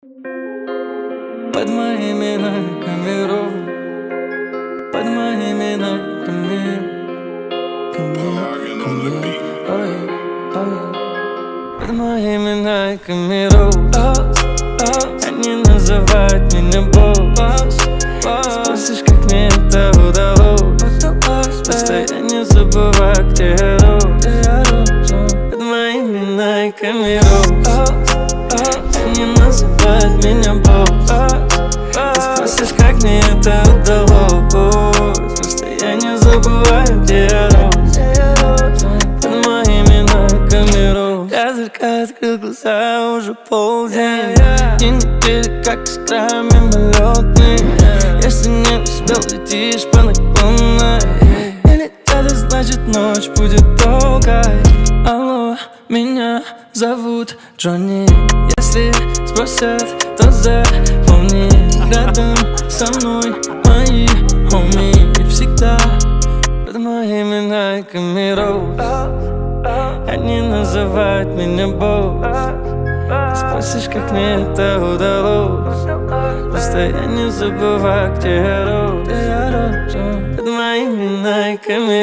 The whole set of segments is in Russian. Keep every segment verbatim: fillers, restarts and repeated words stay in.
Под моими ногами ров, под моими ногами, ко мне, ко мне, ой, ой. Под моими ногами ров, они называют меня босс. Спросишь, как мне это удалось, просто я не забываю, где я рос. Под моими ногами ров, они называют меня босс. Спросишь, как мне это удалось, просто я не забываю, где я рос. Под моими ногами рос. Я только открыл глаза, уже полдень. День недели, как искра мимолетный. Если не успел, летишь по наклонной. Или это значит, ночь будет долгой. Алло, меня зовут Джонни. Если спросят, то запомни, рядом со мной мои хоми. И всегда под моими ногами рос. Они называют меня босс. Спросишь, как мне это удалось, просто я не забываю, где я рос. Под моими ногами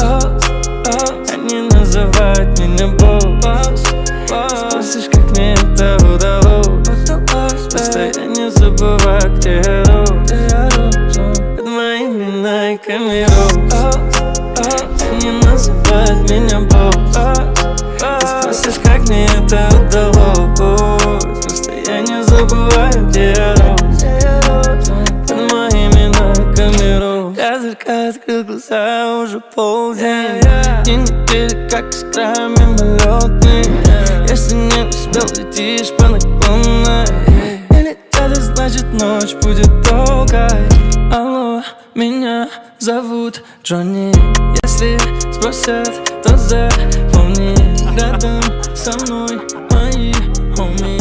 рос. Они называют меня босс. Спросишь, как мне это удалось, просто я не забываю, где я рос. Под моими ногами рос. Они называют меня босс. Спросишь, как мне это удалось, просто я не забываю, где я рос. Под моими ногами рос. Я только открыл глаза, уже полдень. День недели, как искра мимолетный. Если не успел, летишь по наклонной. Или это значит, ночь будет долгой. Алло, меня зовут Джонни. Если спросят, то запомни, рядом со мной мои хоми.